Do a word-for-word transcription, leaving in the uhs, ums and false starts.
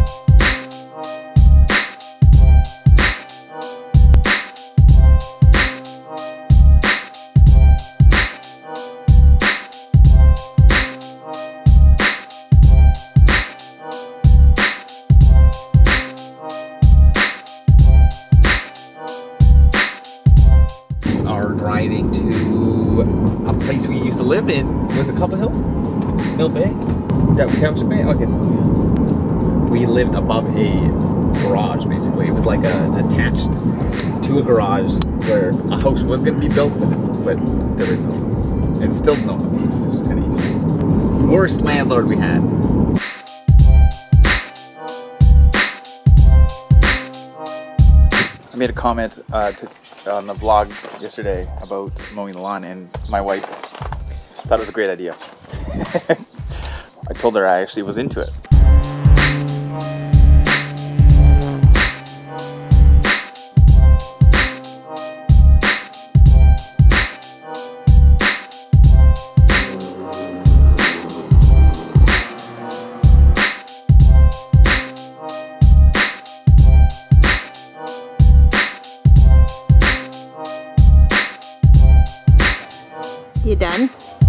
Driving to a place we used to live in. Was it Couple Hill? Mill Bay? That Township Bay? Okay, so yeah. We lived above a garage basically. It was like a, attached to a garage where a house was going to be built, but, it's, but there is no house. And still no house. It was kind of easy. Worst landlord we had. I made a comment uh, to, on the vlog yesterday about mowing the lawn, and my wife thought it was a great idea. I told her I actually was into it. You done?